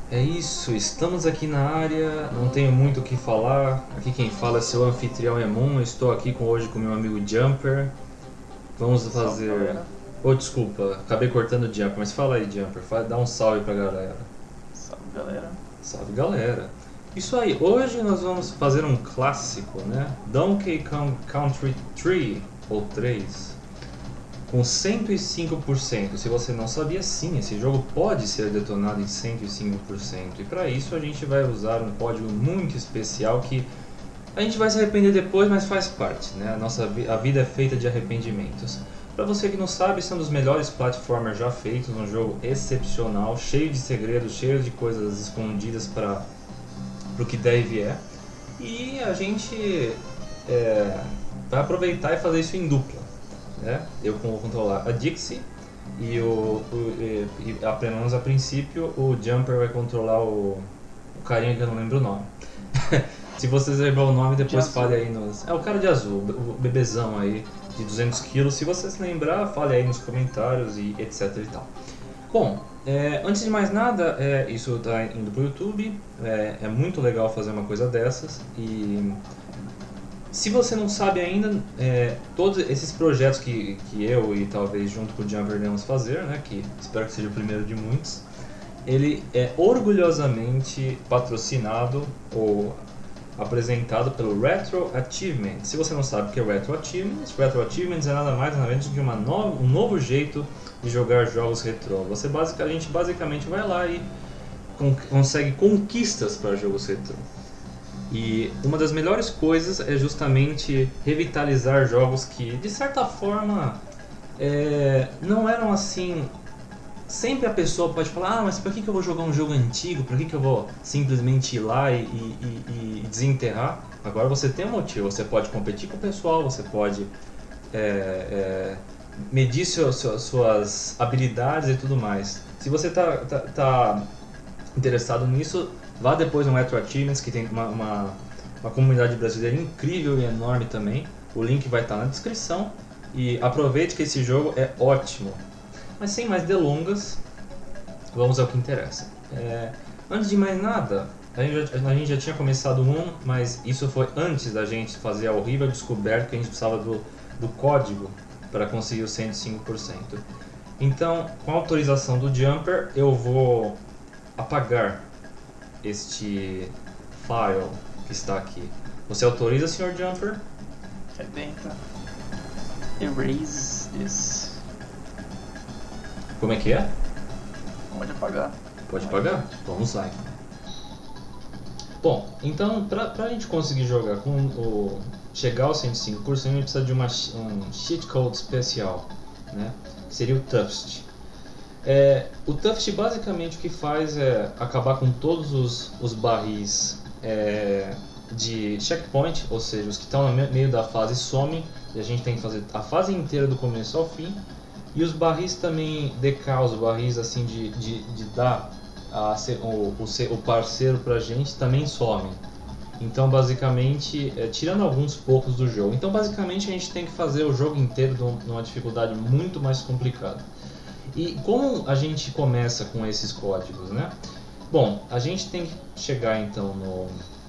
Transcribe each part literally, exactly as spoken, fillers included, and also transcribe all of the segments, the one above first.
É isso, estamos aqui na área, não tenho muito o que falar. Aqui quem fala é seu anfitrião Emon. Eu estou aqui com, hoje com meu amigo Jumper. Vamos Salve, fazer. galera. Oh, desculpa, acabei cortando o Jumper, mas fala aí, Jumper, fa- dá um salve pra galera. Salve, galera. Salve, galera. Isso aí, hoje nós vamos fazer um clássico, né? Donkey Kong Country três ou três com cento e cinco por cento. Se você não sabia, sim, esse jogo pode ser detonado em cento e cinco por cento. E para isso a gente vai usar um código muito especial que a gente vai se arrepender depois, mas faz parte, né? A nossa vi- a vida é feita de arrependimentos. Para você que não sabe, são dos melhores platformers já feitos, um jogo excepcional, cheio de segredos, cheio de coisas escondidas para o que der e vier. E a gente é, vai aproveitar e fazer isso em dupla. Né? Eu vou controlar a Dixie e, o, o, e, e a, pelo menos a princípio o Jumper vai controlar o, o carinha que eu não lembro o nome. Se vocês lembrar o nome, depois De fale azul. aí nos... É o cara de azul, o bebezão aí de duzentos quilos. Se você se lembrar, fale aí nos comentários e etc e tal. Bom, é, antes de mais nada, é, isso está indo pro YouTube, é, é muito legal fazer uma coisa dessas. E se você não sabe ainda, é, todos esses projetos que, que eu e talvez junto com o Jumper iremos fazer, né, que espero que seja o primeiro de muitos, ele é orgulhosamente patrocinado ou apresentado pelo Retro Achievements. Se você não sabe o que é Retro Achievements, Retro Achievements é nada mais nada menos do que uma no, um novo jeito de jogar jogos retrô. Você basicamente, a gente basicamente vai lá e con consegue conquistas para jogos retrô. E uma das melhores coisas é justamente revitalizar jogos que, de certa forma, é, não eram assim. Sempre a pessoa pode falar: ah, mas por que, que eu vou jogar um jogo antigo? Por que, que eu vou simplesmente ir lá e, e, e desenterrar? Agora você tem um motivo, você pode competir com o pessoal, você pode é, é, medir seu, seu, suas habilidades e tudo mais. Se você está tá, tá interessado nisso, vá depois no Retro Achievements, que tem uma, uma, uma comunidade brasileira incrível e enorme também. O link vai estar na descrição. E aproveite que esse jogo é ótimo. Mas sem mais delongas, vamos ao que interessa. É, antes de mais nada, a gente, já, a gente já tinha começado um, mas isso foi antes da gente fazer a horrível descoberta que a gente precisava do, do código para conseguir o cento e cinco por cento. Então, com a autorização do Jumper, eu vou apagar este file que está aqui. Você autoriza, senhor Jumper? Rebenta. Erase this. Como é que é? Pode apagar. Pode apagar? Vamos lá. Então. Bom, então pra, pra gente conseguir jogar com o chegar aos cento e cinco por cento, a gente precisa de uma, um cheat code especial, né? Seria o Tufst. É, o Tufst basicamente o que faz é acabar com todos os, os barris é, de checkpoint, ou seja, os que estão no meio da fase somem e a gente tem que fazer a fase inteira do começo ao fim. E os barris também decal, os barris assim de, de, de dar a, o, o, o parceiro pra gente também somem. Então basicamente, é, tirando alguns poucos do jogo. Então basicamente a gente tem que fazer o jogo inteiro numa dificuldade muito mais complicada. E como a gente começa com esses códigos, né? Bom, a gente tem que chegar então no,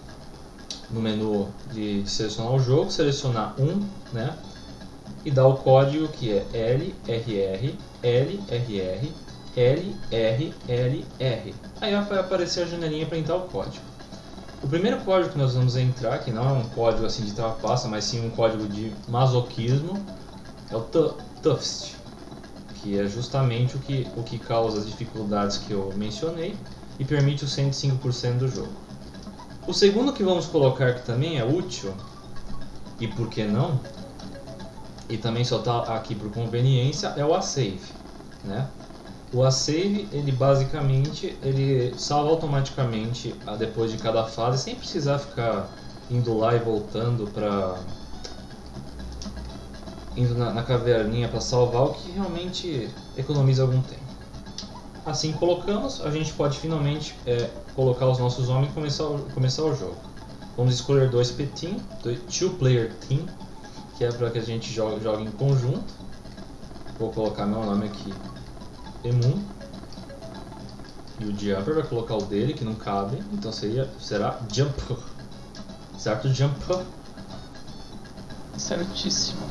no menu de, de selecionar o jogo, selecionar um, né? E dar o código que é L R R L R R L R L R. Aí vai aparecer a janelinha para entrar o código. O primeiro código que nós vamos entrar, que não é um código assim de trapaça, mas sim um código de masoquismo, é o Tufst, que é justamente o que, o que causa as dificuldades que eu mencionei e permite o cento e cinco por cento do jogo. O segundo que vamos colocar que também é útil, e por que não, e também só está aqui por conveniência, é o asave, né? O asave, ele basicamente ele salva automaticamente depois de cada fase, sem precisar ficar indo lá e voltando para indo na, na caverninha para salvar, o que realmente economiza algum tempo. Assim colocamos, a gente pode finalmente é, colocar os nossos homens e começar, começar o jogo. Vamos escolher dois P Team, two player team, que é para que a gente jogue, jogue em conjunto. Vou colocar meu nome aqui, Emun. E o Jumper vai colocar o dele, que não cabe, então seria, será Jumper. Certo, Jumper? Certíssimo.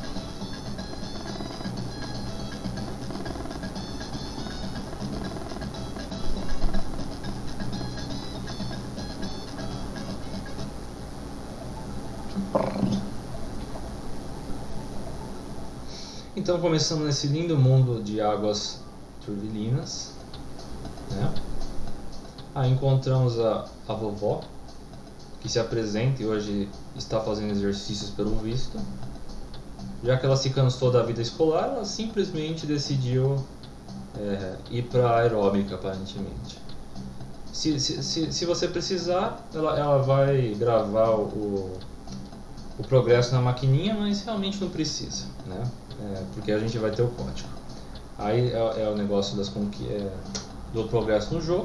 Então começamos nesse lindo mundo de águas turbilinas, né? Aí encontramos a, a vovó, que se apresenta e hoje está fazendo exercícios pelo visto. Já que ela se cansou da vida escolar, ela simplesmente decidiu é, ir para a aeróbica, aparentemente. Se, se, se, se você precisar, ela, ela vai gravar o, o progresso na maquininha, mas realmente não precisa, né? É, porque a gente vai ter o código. Aí é, é o negócio das conqui é, do progresso no jogo.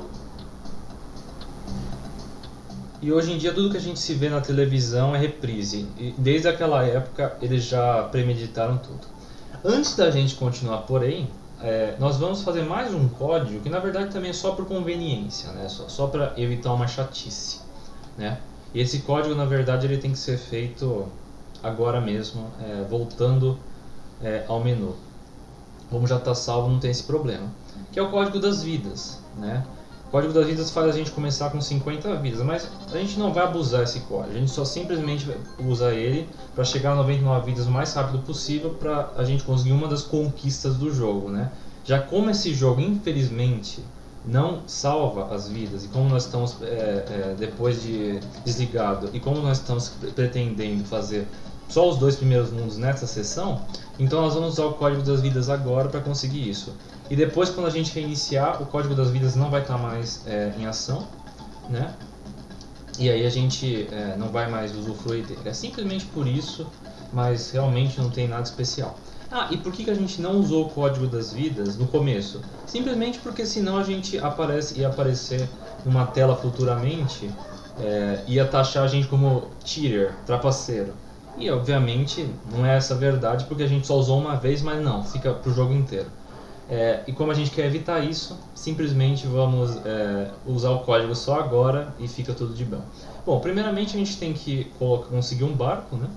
E hoje em dia tudo que a gente se vê na televisão é reprise. E desde aquela época eles já premeditaram tudo. Antes da gente continuar, porém, é, nós vamos fazer mais um código que na verdade também é só por conveniência, né? Só, só para evitar uma chatice, né? E esse código na verdade ele tem que ser feito agora mesmo, é, voltando é, ao menu. Como já está salvo, não tem esse problema. Que é o código das vidas, né? O código das vidas faz a gente começar com cinquenta vidas, mas a gente não vai abusar desse código. A gente só simplesmente usa ele para chegar a noventa e nove vidas o mais rápido possível para a gente conseguir uma das conquistas do jogo, né? Já como esse jogo, infelizmente, não salva as vidas, e como nós estamos, é, é, depois de desligado, e como nós estamos pretendendo fazer só os dois primeiros mundos nessa sessão, então nós vamos usar o código das vidas agora para conseguir isso. E depois, quando a gente reiniciar, o código das vidas não vai estar mais é, em ação, né? E aí a gente é, não vai mais usufruir dele. É simplesmente por isso, mas realmente não tem nada especial. Ah, e por que, que a gente não usou o código das vidas no começo? Simplesmente porque senão a gente aparece, ia aparecer numa tela futuramente, é, ia taxar a gente como cheater, trapaceiro. E obviamente não é essa a verdade, porque a gente só usou uma vez, mas não, fica pro jogo inteiro. É, e como a gente quer evitar isso, simplesmente vamos é, usar o código só agora e fica tudo de bom. Bom, primeiramente a gente tem que colocar, conseguir um barco, né?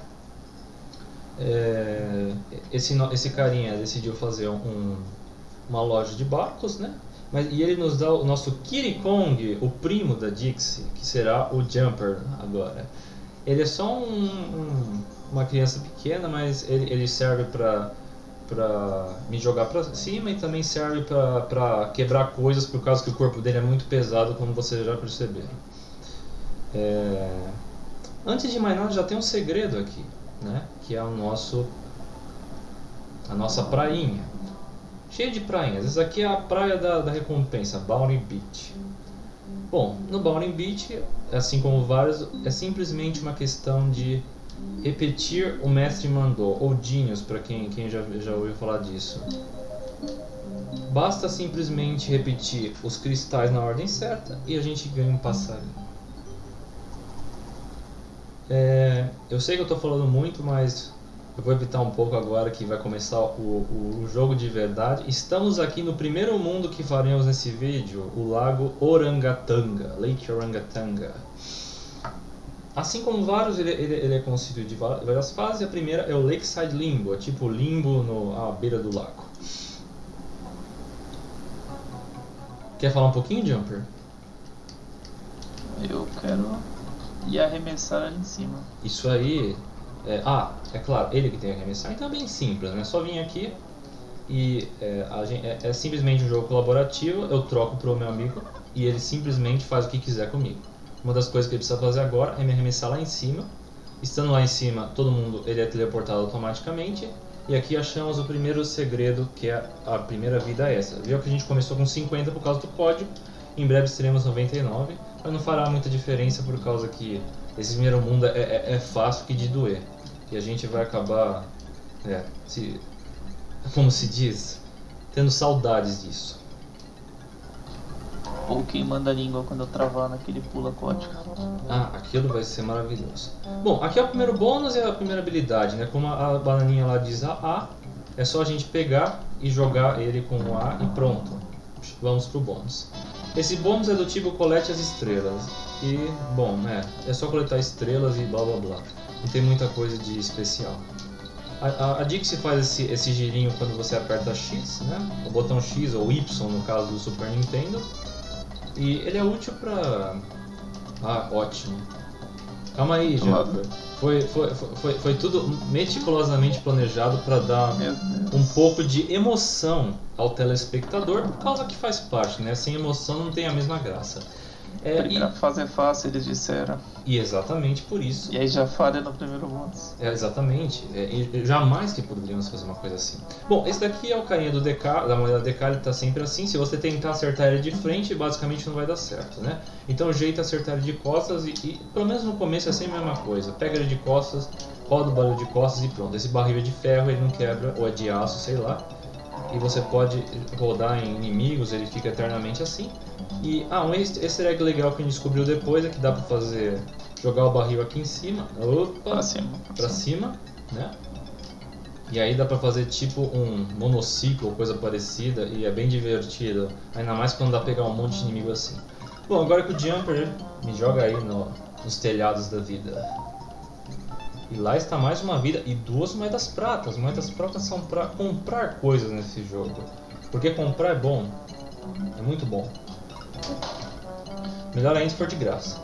É, esse, esse carinha decidiu fazer um, uma loja de barcos, né? Mas, e ele nos dá o nosso Kiri Kong, o primo da Dixie, que será o Jumper agora. Ele é só um, um, uma criança pequena, mas ele, ele serve para para me jogar para cima e também serve para quebrar coisas, por causa que o corpo dele é muito pesado, como vocês já perceberam. É... Antes de mais nada, já tem um segredo aqui, né? Que é o nosso a nossa prainha, cheia de prainhas. Essa aqui é a praia da, da recompensa, Bounty Beach. Bom, no Bounty Beach, assim como vários, é simplesmente uma questão de repetir o mestre mandou, ou Genius, para quem, quem já, já ouviu falar disso. Basta simplesmente repetir os cristais na ordem certa e a gente ganha um passarinho. É, eu sei que eu estou falando muito, mas eu vou evitar um pouco agora que vai começar o, o, o jogo de verdade. Estamos aqui no primeiro mundo que faremos nesse vídeo, o Lago Orangatanga, Lake Orangatanga. Assim como vários, ele, ele, ele é constituído de várias fases. A primeira é o Lakeside Limbo, é tipo limbo no, à beira do lago. Quer falar um pouquinho, Jumper? Eu quero ir arremessar ali em cima. Isso aí... É, ah, é claro, ele que tem que arremessar, então é bem simples, né? Só vir aqui e é, a gente, é, é simplesmente um jogo colaborativo, eu troco pro meu amigo e ele simplesmente faz o que quiser comigo. Uma das coisas que ele precisa fazer agora é me arremessar lá em cima. Estando lá em cima, todo mundo ele é teleportado automaticamente. E aqui achamos o primeiro segredo, que é a primeira vida extra. Viu que a gente começou com cinquenta por causa do código. Em breve teremos noventa e nove. Mas não fará muita diferença por causa que esse primeiro mundo é, é, é fácil que de doer. E a gente vai acabar, é, se, como se diz, tendo saudades disso. Ou queimando a língua quando eu travar naquele pula código. Ah, aquilo vai ser maravilhoso. Bom, aqui é o primeiro bônus e a primeira habilidade, né? Como a, a bananinha lá diz a A, é só a gente pegar e jogar ele com o A e pronto. Vamos pro bônus. Esse bônus é do tipo colete as estrelas. E, bom, é, é só coletar estrelas e blá blá blá. Não tem muita coisa de especial. A, a, a Dixie faz esse, esse girinho quando você aperta X, né? O botão X ou Y no caso do Super Nintendo. E ele é útil pra... Ah, ótimo. Calma aí, Jumper. Foi, foi, foi, foi tudo meticulosamente planejado para dar um pouco de emoção ao telespectador, por causa que faz parte, né? Sem emoção não tem a mesma graça. É, a primeira e... fase é fácil, eles disseram. E exatamente por isso. E aí já falha no primeiro bônus. É, exatamente. É, jamais que poderíamos fazer uma coisa assim. Bom, esse daqui é o carinha do D K, da moeda D K, ele tá sempre assim. Se você tentar acertar ele de frente, basicamente não vai dar certo, né? Então o jeito é acertar ele de costas e, e pelo menos no começo é sempre a mesma coisa. Pega ele de costas, roda o barulho de costas e pronto. Esse barril é de ferro, ele não quebra, ou é de aço, sei lá. E você pode rodar em inimigos, ele fica eternamente assim. E ah, um easter egg legal que a gente descobriu depois é que dá pra fazer jogar o barril aqui em cima, opa, pra cima, pra cima, né? E aí dá pra fazer tipo um monociclo ou coisa parecida e é bem divertido, ainda mais quando dá pra pegar um monte de inimigo assim. Bom, agora que o Jumper me joga aí no, nos telhados da vida. E lá está mais uma vida e duas moedas pratas. Moedas pratas são para comprar coisas nesse jogo. Porque comprar é bom. É muito bom. Melhor ainda se for de graça.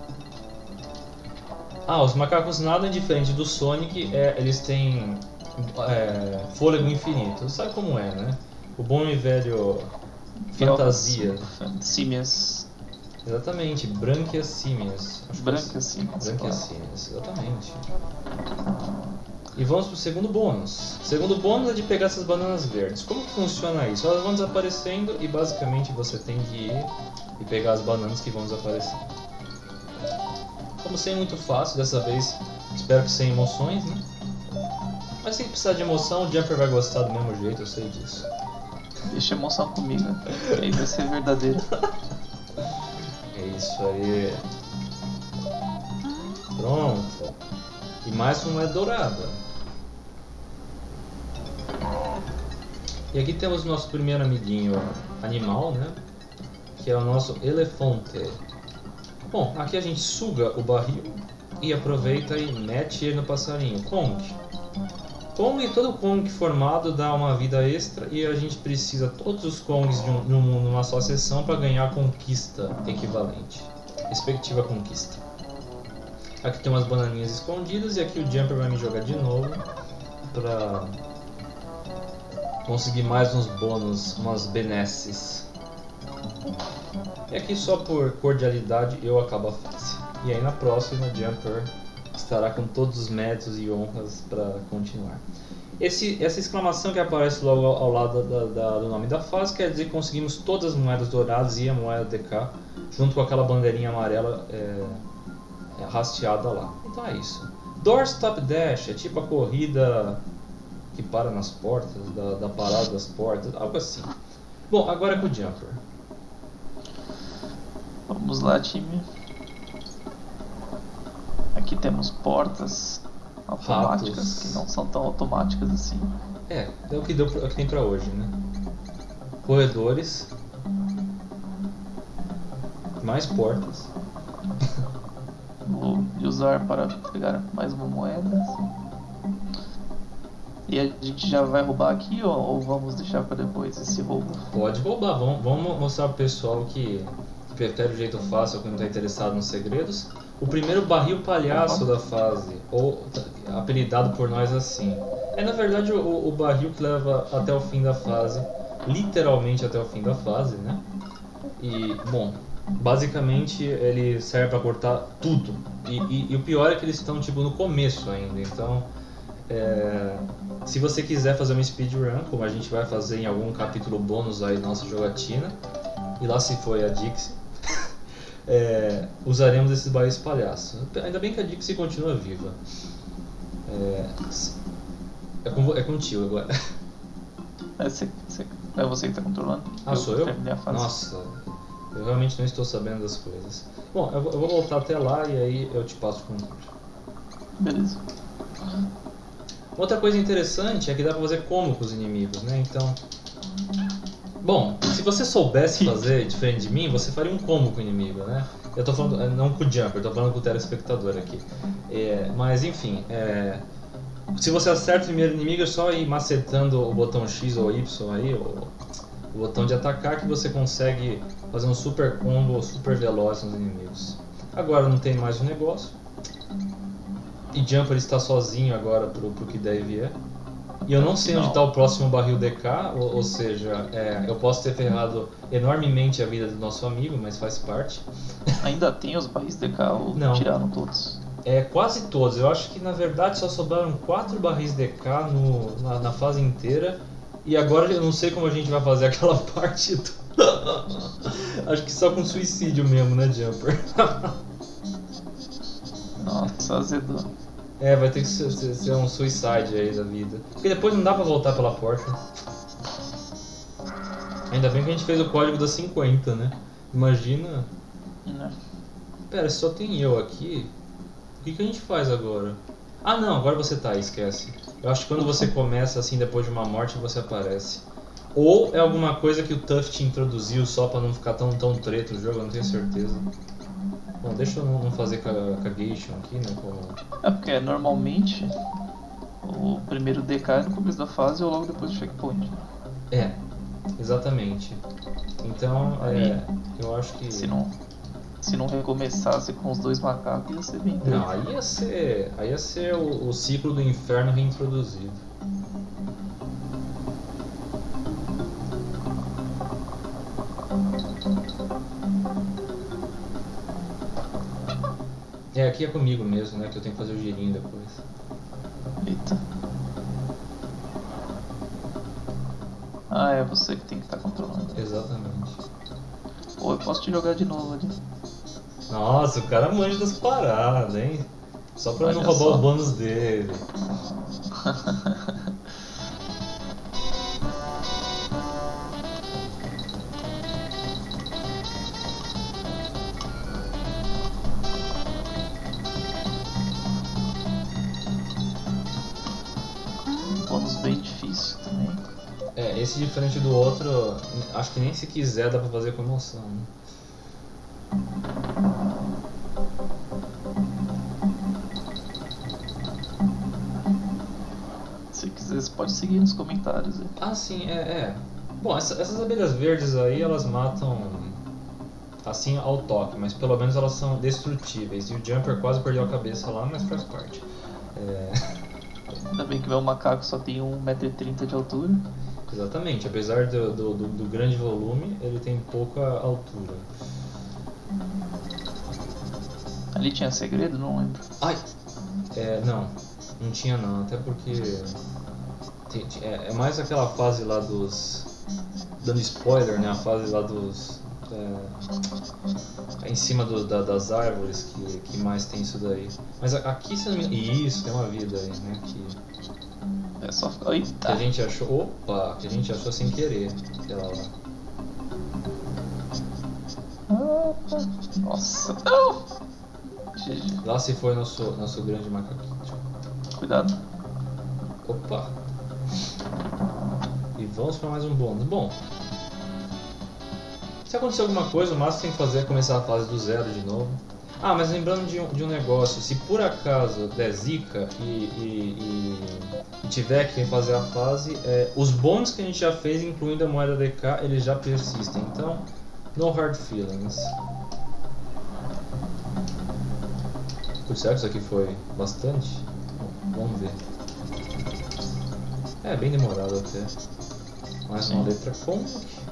Ah, os macacos nada diferente do Sonic. É, eles têm é, fôlego infinito. Sabe como é, né? O bom e velho fantasia. Símias. Exatamente, branquiacímias. Branquiacímias. Branquiacímias, exatamente. E vamos pro segundo bônus. O segundo bônus é de pegar essas bananas verdes. Como que funciona isso? Elas vão desaparecendo e basicamente você tem que ir e pegar as bananas que vão desaparecendo. Como ser muito fácil, dessa vez espero que sem emoções, né? Mas se precisar de emoção, o Jumper vai gostar do mesmo jeito, eu sei disso. Deixa emoção comigo, que aí vai ser verdadeiro. É isso aí. Pronto. E mais uma é dourada. E aqui temos o nosso primeiro amiguinho animal, né? Que é o nosso elefante. Bom, aqui a gente suga o barril e aproveita e mete ele no passarinho. Kong. Kong, todo Kong formado dá uma vida extra e a gente precisa todos os Kongs de um, numa só sessão para ganhar a conquista equivalente. Respectiva conquista. Aqui tem umas bananinhas escondidas e aqui o Jumper vai me jogar de novo para conseguir mais uns bônus, umas benesses. E aqui só por cordialidade eu acabo a fase. E aí na próxima o Jumper estará com todos os méritos e honras para continuar. Esse, essa exclamação que aparece logo ao, ao lado da, da, do nome da fase quer dizer que conseguimos todas as moedas douradas e a moeda D K junto com aquela bandeirinha amarela é, é, hasteada lá. Então é isso. Doorstop Dash é tipo a corrida que para nas portas, da, da parada das portas, algo assim. Bom, agora é com o Jumper. Vamos lá, time. Aqui temos portas automáticas, Ratos. que não são tão automáticas assim. É, é o que, deu, é o que tem pra hoje, né? Corredores. Mais portas. Vou usar para pegar mais uma moeda. E a gente já vai roubar aqui ou, ou vamos deixar para depois esse roubo? Pode roubar, vamos, vamos mostrar pro pessoal que, que prefere o jeito fácil, que não está interessado nos segredos. O primeiro barril palhaço da fase, ou apelidado por nós assim. É na verdade o, o barril que leva até o fim da fase, literalmente até o fim da fase, né? E, bom, basicamente ele serve para cortar tudo. E, e, e o pior é que eles estão tipo no começo ainda, então é, se você quiser fazer uma speedrun, como a gente vai fazer em algum capítulo bônus aí da nossa jogatina, e lá se foi a Dixie, é, usaremos esses barris palhaços. Ainda bem que a Dixie continua viva. É, é, com, é contigo agora. É você, você, é você que está controlando? Ah, eu sou eu? A fase. Nossa, eu realmente não estou sabendo das coisas. Bom, eu vou, eu vou voltar até lá e aí eu te passo o controle. Beleza. Outra coisa interessante é que dá pra fazer combo com os inimigos, né? Então, Bom, se você soubesse fazer diferente de mim, você faria um combo com o inimigo, né? Eu tô falando, não com o Jumper, eu tô falando com o telespectador aqui. É, mas enfim, é, se você acerta o primeiro inimigo, é só ir macetando o botão X ou Y aí, o, o botão de atacar, que você consegue fazer um super combo super veloz nos inimigos. Agora não tem mais o negócio. E Jumper está sozinho agora pro, pro que deve é. E eu não sei onde está o próximo barril D K, ou, ou seja, é, eu posso ter ferrado enormemente a vida do nosso amigo, mas faz parte. Ainda tem os barris D K ou Não. tiraram todos? É, quase todos. Eu acho que na verdade só sobraram quatro barris D K no, na, na fase inteira. E agora eu não sei como a gente vai fazer aquela parte do... Acho que só com suicídio mesmo, né, Jumper? Nossa, azedou. É, vai ter que ser, ser, ser um suicide aí da vida. Porque depois não dá pra voltar pela porta. Ainda bem que a gente fez o código das cinquenta, né? Imagina... Não. Pera, só tem eu aqui. O que, que a gente faz agora? Ah não, agora você tá aí, esquece. Eu acho que quando você começa assim depois de uma morte você aparece. Ou é alguma coisa que o Tuft introduziu só pra não ficar tão, tão treta o jogo, eu não tenho certeza. Bom, deixa eu não fazer cagation aqui, né? Como... É porque normalmente o primeiro D K é no começo da fase ou logo depois do checkpoint. É, exatamente. Então, é, eu acho que... Se não, se não recomeçasse com os dois macacos, ia ser bem treta. Não, aí ia ser, aí ia ser o, o ciclo do inferno reintroduzido. É, aqui é comigo mesmo, né? Que eu tenho que fazer o girinho depois. Eita. Ah, é você que tem que estar controlando. Exatamente. Pô, eu posso te jogar de novo ali. Nossa, o cara manja das paradas, hein? Só pra Olha não roubar só. o bônus dele. Bônus bem difícil também. É, esse diferente do outro, acho que nem se quiser dá pra fazer com emoção, né? Se quiser, você pode seguir nos comentários aí. Ah, sim, é, é. Bom, essa- essas abelhas verdes aí, elas matam assim ao toque, mas pelo menos elas são destrutíveis. E o Jumper quase perdeu a cabeça lá, mas faz parte. É, Ainda bem que meu macaco só tem um metro e trinta de altura. exatamente, apesar do, do, do- do grande volume, ele tem pouca altura. Ali tinha segredo? Não lembro. Ai! É, não, não tinha não, até porque tem- tem- é, é mais aquela fase lá dos... Dando spoiler, né? A fase lá dos... É, em cima do- da- das árvores que, que mais tem isso daí. Mas a- aqui, se não me engano... Isso, tem uma vida aí, né? Que, É só ficar. que a Eita! gente achou... Opa! Que a gente achou sem querer. Aquela lá. Ah, nossa! Não! G G. Lá se foi nosso, nosso grande macaquinho. Cuidado. Opa! E vamos para mais um bônus. Bom, se acontecer alguma coisa, o máximo que tem que fazer é começar a fase do zero de novo. Ah, mas lembrando de um, de um negócio, se por acaso der zica e, e, e- e tiver que refazer a fase, é, os bônus que a gente já fez, incluindo a moeda D K, eles já persistem. Então, no hard feelings. Putz, será que isso aqui foi bastante? Bom, vamos ver. É, bem demorado até. Mais uma Sim. letra com.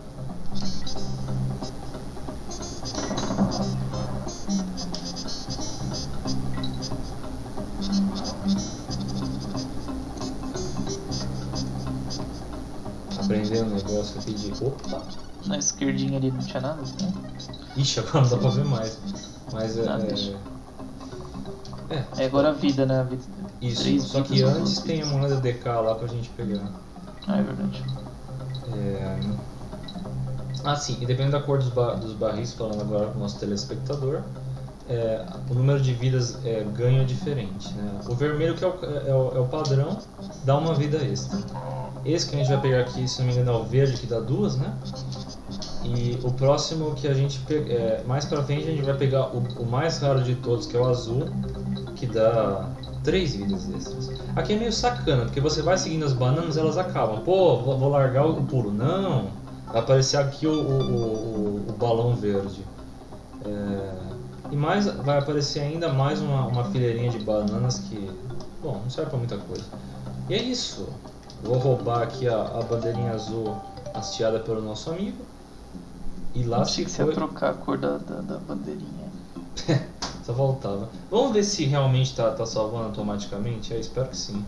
Aprender um negócio aqui de. Opa! Na esquerdinha ali não tinha nada, né? Ixi, agora não dá pra ver mais. Mas é. Nada, é... deixa. é, É agora a vida, né? A vida. isso. Três Só que vidas ou antes duas tem a vidas. moeda D K lá pra gente pegar. Ah, é verdade. É... Ah, sim, e dependendo da cor dos, ba dos barris, falando agora com o nosso telespectador, é, o número de vidas é, ganho é diferente, né? O vermelho, que é o, é, o, é o padrão, dá uma vida extra. Esse que a gente vai pegar aqui, se não me engano, é o verde, que dá duas, né? E o próximo que a gente pega, é, mais pra frente, a gente vai pegar o, o mais raro de todos, que é o azul, que dá três vidas extras. Aqui é meio sacana, porque você vai seguindo as bananas, elas acabam. Pô, vou, vou largar o pulo. Não! Vai aparecer aqui o, o, o, o balão verde. É, e mais, vai aparecer ainda mais uma, uma fileirinha de bananas que, bom, não serve pra muita coisa. E é isso. Vou roubar aqui a, a bandeirinha azul hasteada pelo nosso amigo. E lá se Tinha que foi... trocar a cor da, da, da bandeirinha. Só voltava. Vamos ver se realmente tá, tá salvando automaticamente? Eu espero que sim.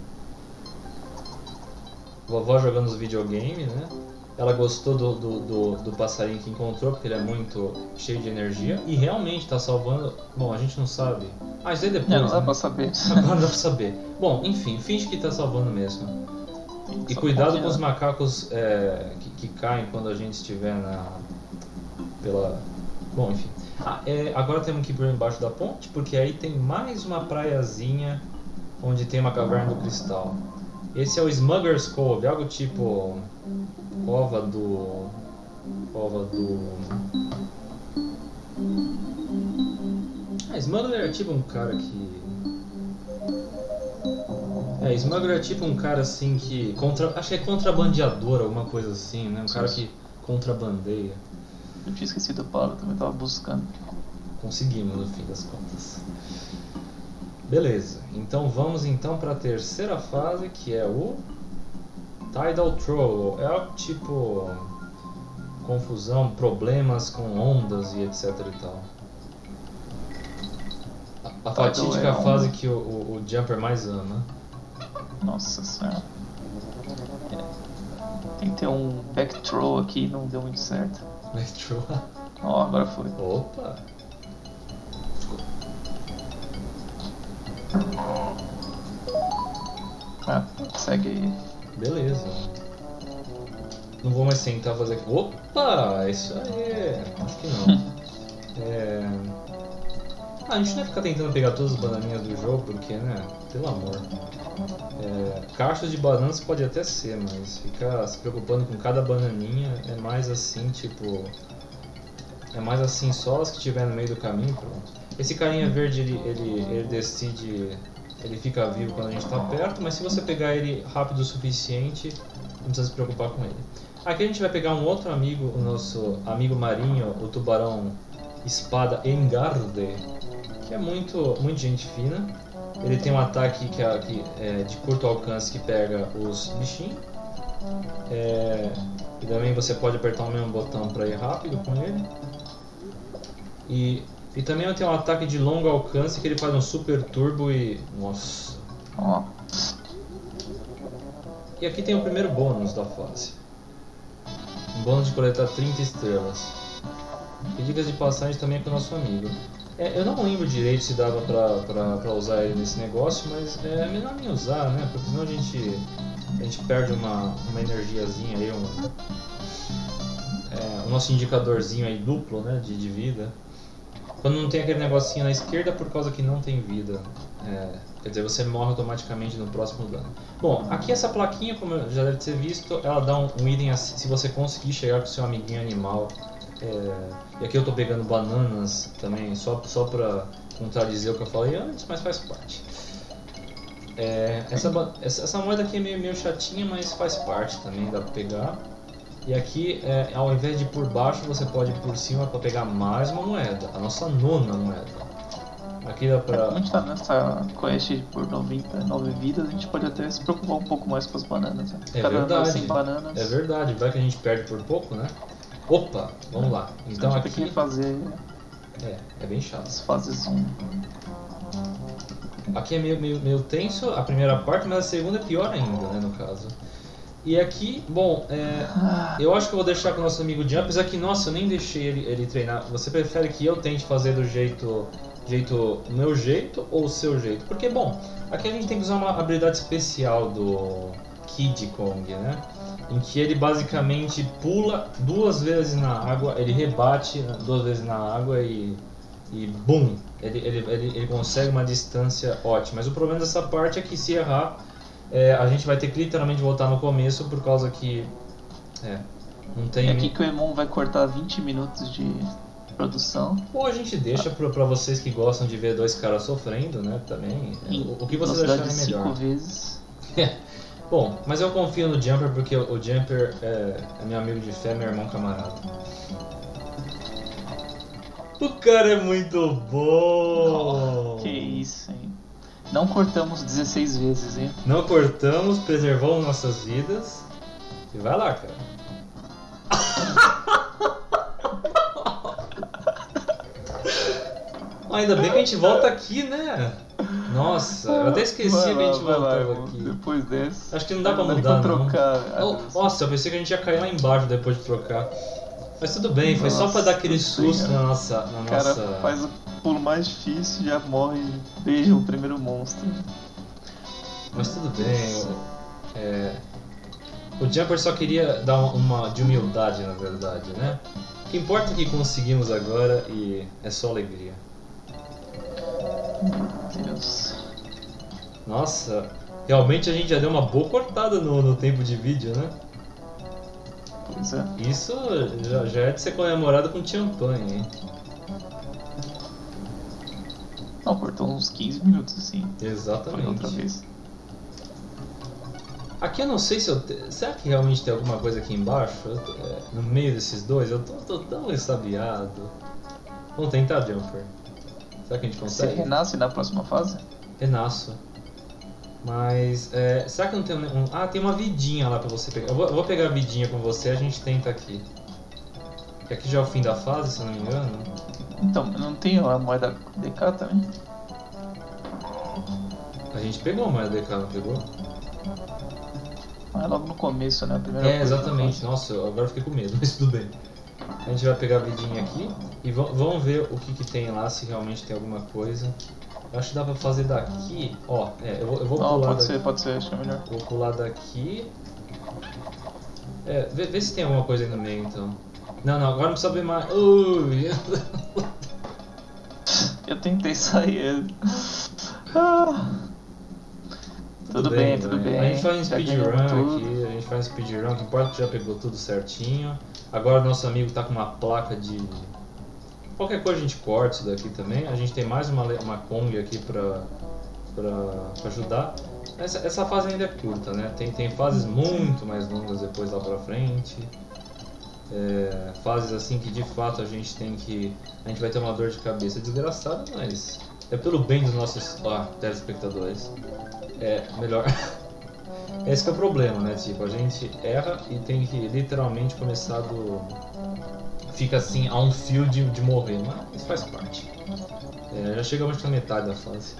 Vovó jogando os videogames, né? Ela gostou do, do, do, do passarinho que encontrou, porque ele é muito cheio de energia. E realmente tá salvando... Bom, a gente não sabe. Ah, isso aí depois, É, não dá né? pra saber. Agora dá pra saber. Bom, enfim, finge que tá salvando mesmo. E Só cuidado confiar. com os macacos é, que, que caem quando a gente estiver na... Pela... Bom, enfim. Ah, é, agora temos que ir por embaixo da ponte, porque aí tem mais uma praiazinha onde tem uma caverna do cristal. Esse é o Smuggler's Cove, algo tipo... Cova do... Cova do... Ah, Smuggler é tipo um cara que... É, Smuggler é tipo um cara assim que... Contra... Acho que é contrabandeador, alguma coisa assim, né? Um cara que contrabandeia. Eu tinha esquecido a palavra, também tava buscando. Conseguimos no fim das contas. Beleza, então vamos então para a terceira fase, que é o Tidal Trouble. É algo tipo confusão, problemas com ondas e etc e tal. A, a fatídica é fase um- que o, o, o Jumper mais ama. Nossa senhora. É. Tem que ter um back throw aqui, não deu muito certo. Electro. Ó, agora foi. Opa! Ah, segue aí. Beleza. Não vou mais tentar fazer. Opa! Isso aí! Acho que não. É... Ah, a gente não vai ficar tentando pegar todas as bananinhas do jogo, porque, né? Pelo amor. É... Caixas de bananas pode até ser, mas ficar se preocupando com cada bananinha é mais assim, tipo. É mais assim, só as que tiver no meio do caminho, pronto. Esse carinha verde, ele, ele, ele decide. Ele fica vivo quando a gente tá perto, mas se você pegar ele rápido o suficiente, não precisa se preocupar com ele. Aqui a gente vai pegar um outro amigo, o nosso amigo marinho, o tubarão espada Engarde, que é muito, muito gente fina. Ele tem um ataque que é, que é de curto alcance que pega os bichinhos. É, e também você pode apertar o mesmo botão para ir rápido com ele. E, e também eu tenho um ataque de longo alcance que ele faz um super turbo e... Nossa! Ó, E aqui tem o primeiro bônus da fase. Um bônus de coletar trinta estrelas. E dicas de passagem também é com o nosso amigo. É, eu não lembro direito se dava pra, pra, pra usar ele nesse negócio, mas é melhor nem usar, né? Porque senão a gente, a gente perde uma, uma energiazinha aí, um, é, o nosso indicadorzinho aí duplo, né? De, de vida. Quando não tem aquele negocinho na esquerda por causa que não tem vida. É, quer dizer, você morre automaticamente no próximo dano. Bom, aqui essa plaquinha, como já deve ter visto, ela dá um, um item assim, se você conseguir chegar com o seu amiguinho animal. É, e aqui eu tô pegando bananas também, só, só pra contradizer o que eu falei antes, mas faz parte. É, essa, essa, essa moeda aqui é meio, meio chatinha, mas faz parte também, dá pra pegar. E aqui, é, ao invés de ir por baixo, você pode ir por cima para pegar mais uma moeda, a nossa nona moeda. Aqui dá pra... como a gente tá nessa quest por noventa e nove vidas, a gente pode até se preocupar um pouco mais com as bananas. Né? É Cada verdade, sem bananas, é verdade, vai que a gente perde por pouco, né? Opa, vamos lá. Então a gente aqui... tem que fazer É, é bem chato. as fases um. Aqui é meio, meio, meio tenso a primeira parte, mas a segunda é pior ainda, né, no caso. E aqui, bom, é, eu acho que eu vou deixar com o nosso amigo Jump, apesar que, nossa, eu nem deixei ele, ele treinar. Você prefere que eu tente fazer do jeito, jeito, meu jeito ou o seu jeito? Porque, bom, aqui a gente tem que usar uma habilidade especial do Kid Kong, né? Em que ele basicamente pula duas vezes na água, ele rebate duas vezes na água e, e bum, ele, ele, ele, ele consegue uma distância ótima. Mas o problema dessa parte é que se errar, é, a gente vai ter que literalmente voltar no começo por causa que é, não tem... É aqui que o Emon vai cortar vinte minutos de produção. Ou a gente deixa pra, pra vocês que gostam de ver dois caras sofrendo, né, também. É, o, o que vocês acharem melhor. cinco vezes. Bom, mas eu confio no Jumper porque o, o Jumper é, é meu amigo de fé, meu irmão camarada. O cara é muito bom! Oh, que isso, hein? Não cortamos dezesseis vezes, hein? Não cortamos, preservamos nossas vidas. E vai lá, cara. Ainda bem que a gente volta aqui, né? Nossa, eu até esqueci que a gente voltava aqui. Depois desse. Acho que não dá pra mudar, não. Trocar. Oh, nossa, eu pensei que a gente ia cair lá embaixo depois de trocar. Mas tudo bem, foi nossa, só pra dar aquele susto na nossa... Na o cara nossa... faz o pulo mais difícil e já morre desde o primeiro monstro. Mas tudo bem, é... o Jumper só queria dar uma de humildade, na verdade, né? O que importa é que conseguimos agora e é só alegria. Meu Deus. Nossa, realmente a gente já deu uma boa cortada no, no tempo de vídeo, né? Pois é. Isso já, já é de ser comemorado com champanhe, hein? Não, cortou uns quinze minutos assim. Exatamente. Outra vez. Aqui eu não sei se eu... Te... Será que realmente tem alguma coisa aqui embaixo? Eu tô, é, no meio desses dois? Eu tô, tô tão ressabiado. Vamos tentar, Jumper. Será que a gente consegue? Você renasce na próxima fase? Renasço. Mas, é, será que não tem um... Ah, tem uma vidinha lá pra você pegar. Eu vou, eu vou pegar a vidinha com você e a gente tenta aqui. Que aqui já é o fim da fase, se eu não me engano. Então, não tem a moeda D K também? A gente pegou a moeda D K, não pegou? Ah, é logo no começo, né? A primeira é, exatamente. Nossa, agora eu fiquei com medo, mas tudo bem. A gente vai pegar a vidinha aqui e vamos ver o que, que tem lá, se realmente tem alguma coisa. Eu acho que dá pra fazer daqui. Ó, é, eu vou, eu vou não, pular pode daqui. ser, pode ser, acho que é melhor. Vou pular daqui. É, vê, vê se tem alguma coisa aí no meio então. Não, não, agora não precisa ver mais. Ui. Eu tentei sair. Ah. Tudo, tudo bem, bem, tudo bem. A gente faz um speedrun aqui, a gente faz um speedrun, que importa que já pegou tudo certinho. Agora o nosso amigo tá com uma placa de... Qualquer coisa a gente corta isso daqui também. A gente tem mais uma, uma Kong aqui pra, pra, pra ajudar. Essa, essa fase ainda é curta, né? Tem, tem fases muito mais longas depois lá pra frente. É, fases assim que de fato a gente tem que... A gente vai ter uma dor de cabeça desgraçada, mas é pelo bem dos nossos ah, telespectadores. É melhor. Esse que é o problema, né? Tipo, a gente erra e tem que literalmente começar do... Fica assim a um fio de, de morrer, mas isso faz parte. É, já chegamos na metade da fase.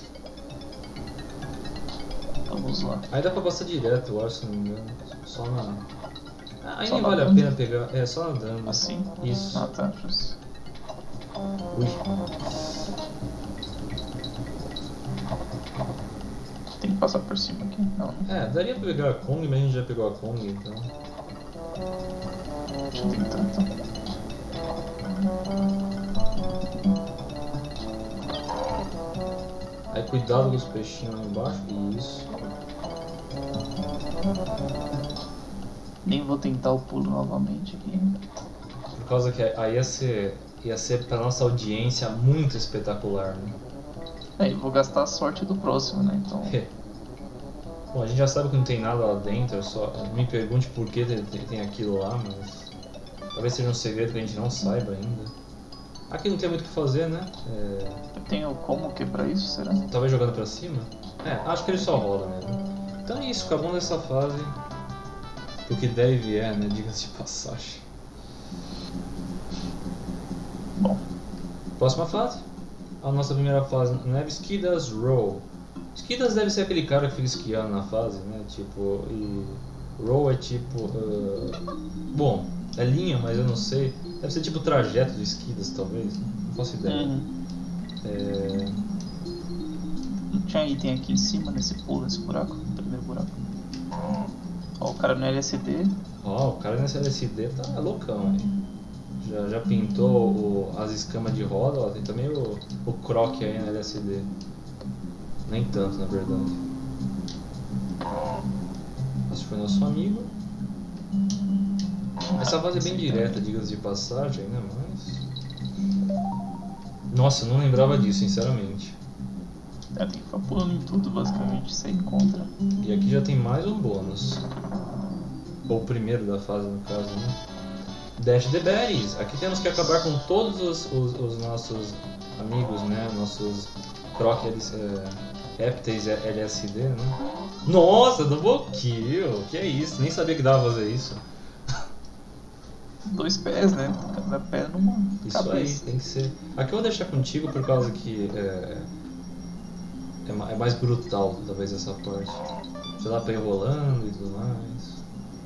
Vamos lá. Aí dá pra passar direto, eu acho, se não me engano. Só na... Ah, aí só nem vale a pena pegar. É, só nadando. Assim? Isso. Ah, tá. Ui. Tem que passar por cima aqui? Não. É, daria pra pegar a Kong, mas a gente já pegou a Kong, então... Deixa eu tentar, então. Aí cuidado com os peixinhos lá embaixo, isso. Nem vou tentar o pulo novamente aqui. Por causa que aí ia ser, ia ser pra nossa audiência muito espetacular, né? É, e vou gastar a sorte do próximo, né? Então... Bom, a gente já sabe que não tem nada lá dentro, só me pergunte por que tem, tem aquilo lá, mas... Talvez seja um segredo que a gente não saiba ainda. Aqui não tem muito o que fazer, né? É... Eu tenho como quebrar isso, será? Talvez jogando pra cima? É, acho que ele só rola mesmo. Então é isso, acabamos essa fase. O que deve é, né? Diga-se de passagem. Bom. Próxima fase. A nossa primeira fase, Neve Skidas Row. Skidas deve ser aquele cara que fica esquiando na fase, né? Tipo, e... Row é tipo... Uh... Bom, é linha, mas eu não sei. Deve ser tipo trajeto de Skidas, talvez. Não faço ideia. Uhum. É... Não tinha item aqui em cima, nesse pulo, nesse buraco? No primeiro buraco. Ó, o cara no L S D. Ó, oh, o cara nesse L S D tá loucão aí. Já, já pintou o, as escamas de roda, ó, tem também o, o croque aí na L S D. Nem tanto, na verdade. Esse foi nosso amigo. Essa fase é bem direta, diga-se de passagem, né? Mas... Nossa, eu não lembrava disso, sinceramente. É, tem que ficar pulando em tudo, basicamente, você encontra. E aqui já tem mais um bônus. Ou o primeiro da fase, no caso, né? Dash the Berries. Aqui temos que acabar com todos os, os, os nossos amigos, né? Nossos Croc é, répteis L S D, né? Nossa, double kill! Que é isso? Nem sabia que dava pra fazer isso. Dois pés, né? Cada pé numa Isso cabeça. aí, tem que ser. Aqui eu vou deixar contigo por causa que é, é, ma- é mais brutal, talvez, essa parte. Você dá pra ir rolando e tudo mais.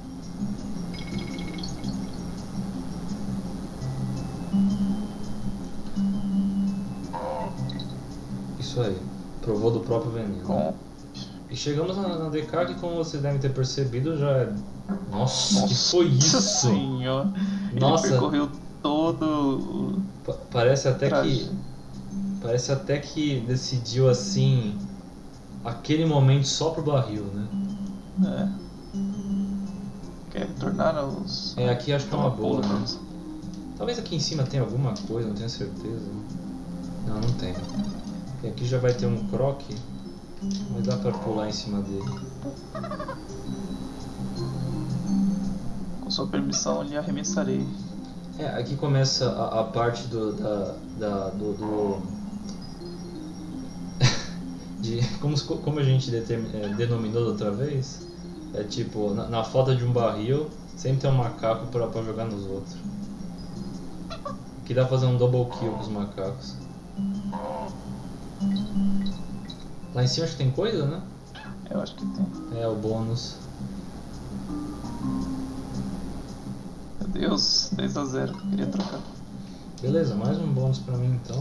Isso aí, provou do próprio veneno. Com... E chegamos na, na D K que, como vocês devem ter percebido, já é... Nossa, que foi Nossa isso? senhora. Nossa. Ele percorreu todo o Pa- parece até traje. que... Parece até que decidiu, assim, aquele momento só pro barril, né? É. Quer tornar os... É, aqui acho que é uma boa, né? Pula, Talvez aqui em cima tenha alguma coisa, não tenho certeza. Não, não tem. E aqui já vai ter um croque, mas dá pra pular em cima dele. Com sua permissão, lhe arremessarei. É, aqui começa a, a parte do, da, da, do, do de, como, como a gente determin, é, denominou da outra vez, é tipo, na, na falta de um barril, sempre tem um macaco pra, pra jogar nos outros. Aqui dá pra fazer um double kill com os macacos. Lá em cima acho que tem coisa, né? Eu acho que tem. É, o bônus. Meu Deus, dez a zero. Queria trocar. Beleza, mais um bônus pra mim então.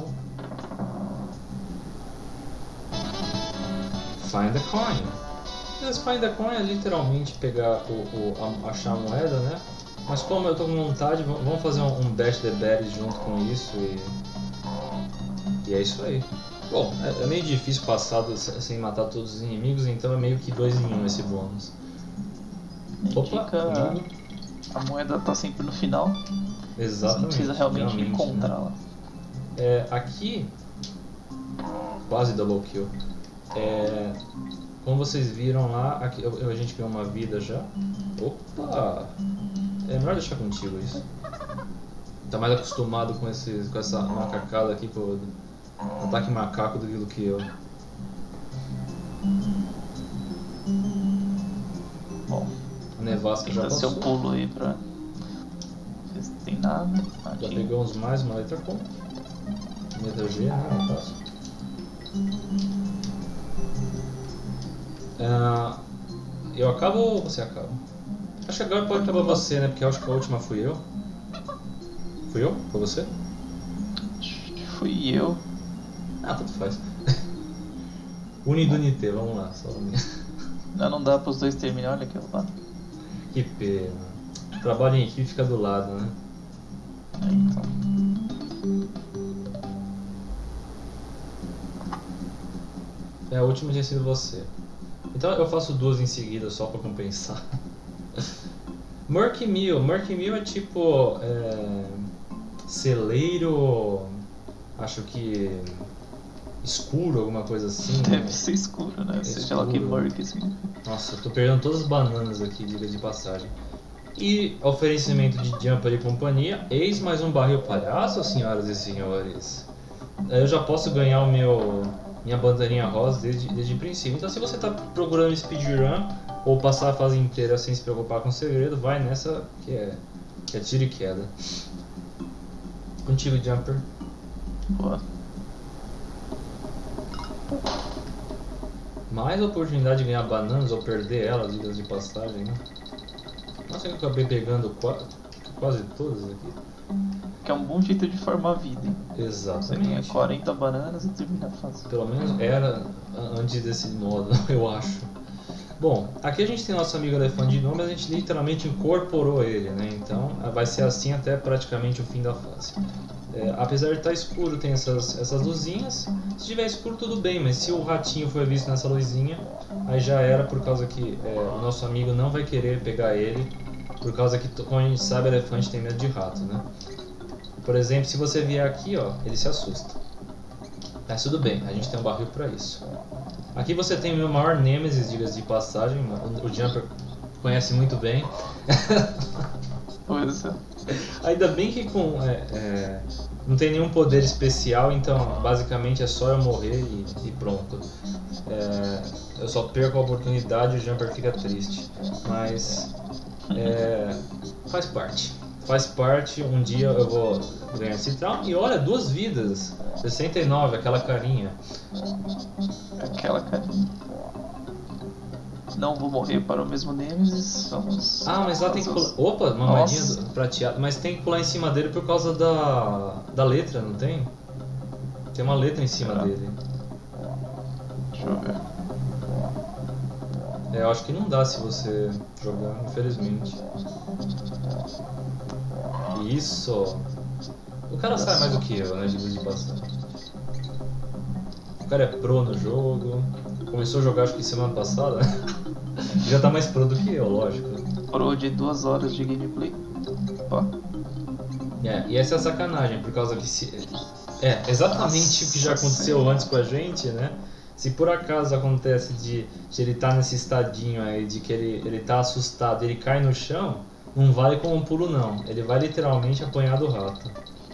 Find the coin. Esse Find the coin é literalmente pegar o, o a, achar a moeda, né? Mas como eu tô com vontade, v- vamos fazer um, um Dash the Berries junto com isso e. E é isso aí. Bom, é, é meio difícil passar do- sem matar todos os inimigos, então é meio que dois em um esse bônus. Opa, Indica amigo. a moeda tá sempre no final. Exatamente. Você precisa realmente, né? encontrá-la. É, aqui, quase double kill. É, como vocês viram lá, aqui, eu- a gente ganhou uma vida já. Opa! É melhor deixar contigo isso. Tá mais acostumado com, esse, com essa macacada aqui, com o ataque macaco do que eu. Bom, A nevasca já tenta seu passou. pulo aí pra ver se tem nada. Já Aqui. pegamos mais uma letra com. Letra G, né, no caso. Ah, eu acabo ou você acaba? Acho que agora pode acabar você, né? Porque eu acho que a última fui eu. Fui eu? Foi você? Acho que fui eu. Ah, tanto faz. Unidunité, vamos lá. Só um... Não, não dá pros dois terminar, olha aqui lá. Que pena. Trabalho em equipe fica do lado, né? Aí, então. É, a última tinha sido você. Então eu faço duas em seguida só pra compensar. Murky Mill. Murky Mill é tipo... É, celeiro... Acho que... escuro, alguma coisa assim. Deve né? ser escuro, né? É Seja lá que escuro. murk assim. Nossa, eu tô perdendo todas as bananas aqui, diga de passagem. E oferecimento de Jumper e companhia. Eis mais um barril palhaço, senhoras e senhores. Eu já posso ganhar o meu... minha bandaninha rosa desde, desde o princípio. Então se você tá procurando speedrun ou passar a fase inteira sem se preocupar com o segredo, vai nessa que é, que é tiro e queda. Contigo, Jumper. Boa. Mais oportunidade de ganhar bananas ou perder elas, digas de passagem, né? Nossa, eu acabei pegando qua- quase todas aqui. Que é um bom jeito de formar vida, hein? Você ganha Exatamente. quarenta bananas e termina fácil. Pelo menos era a- antes desse modo, eu acho. Bom, aqui a gente tem nosso amigo elefante de novo, mas a gente literalmente incorporou ele, né? Então vai ser assim até praticamente o fim da fase. É, apesar de estar escuro, tem essas, essas luzinhas. Se tiver escuro, tudo bem, mas se o ratinho for visto nessa luzinha, aí já era, por causa que é, o nosso amigo não vai querer pegar ele, por causa que, como a gente sabe, elefante tem medo de rato, né? Por exemplo, se você vier aqui, ó, ele se assusta. Mas tudo bem, a gente tem um barril para isso. Aqui você tem o meu maior nêmesis, diga-se de passagem, o Jumper conhece muito bem. Pois é. Ainda bem que com, é, é, não tem nenhum poder especial, então basicamente é só eu morrer e, e pronto. É, eu só perco a oportunidade e o Jumper fica triste. Mas é, faz parte. Faz parte, um dia eu vou ganhar esse trauma. E olha, duas vidas. sessenta e nove, aquela carinha. Aquela carinha. Não vou morrer para o mesmo Nemesis. Vamos. Ah, mas lá tem que pular. Opa, uma moedinha prateada. Mas tem que pular em cima dele por causa da, da letra, não tem? Tem uma letra em cima Será? dele. Deixa eu ver. É, eu acho que não dá se você jogar, infelizmente. Isso. O cara sabe mais do que eu, né, de de passagem. O cara é pro no jogo. Começou a jogar acho que semana passada. Já tá mais pro do que eu, lógico. Pro de duas horas de gameplay. Opa. É, e essa é a sacanagem, por causa que se... É, exatamente Nossa, o que já aconteceu senhora. antes com a gente, né? Se por acaso acontece de, de ele estar tá nesse estadinho aí, de que ele, ele tá assustado e ele cai no chão, não vale como um pulo não. Ele vai literalmente apanhar do rato.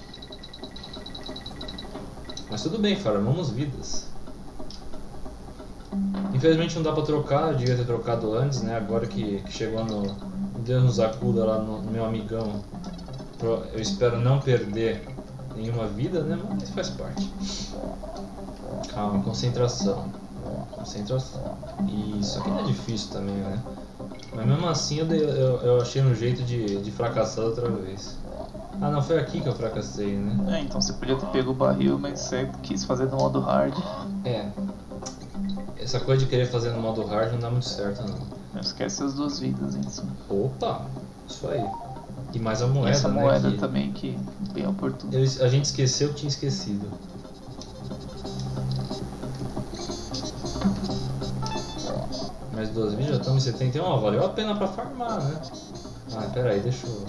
Mas tudo bem, farmamos vidas. Infelizmente não dá pra trocar, eu devia ter trocado antes, né? Agora que, que chegou no... Deus nos acuda lá no, no meu amigão. Eu espero não perder nenhuma vida, né? Mas faz parte. Calma, concentração. Concentração. Isso aqui não é difícil também, né? Mas mesmo assim eu, dei, eu, eu achei um jeito de, de fracassar outra vez. Ah não, foi aqui que eu fracassei, né? É, então você podia ter pego o barril, mas você quis fazer no modo hard. É. Essa coisa de querer fazer no modo hard não dá muito certo não. Não esquece as duas vidas em cima. Opa! Isso aí. E mais a moeda, Essa né? moeda que também que bem oportuna. eu, a gente esqueceu que tinha esquecido. Mais duas vidas, já estamos em setenta e um, valeu a pena pra farmar, né? Ah, pera aí, deixa eu...